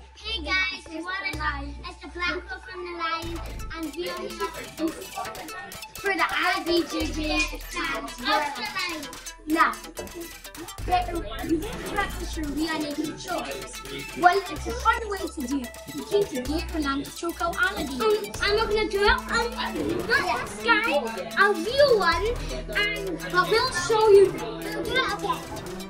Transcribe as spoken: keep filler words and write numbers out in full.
Hey guys, we want to know it's the black girl from the lion, and we are here for the alligator chance. Now, practice your real naked choice. Well, it's a fun way to do it. You keep the Gatorland choke out alligator. Um, I'm not gonna do it. I'm not this guy. I'll real one, and but we'll show you. We'll do it. Okay.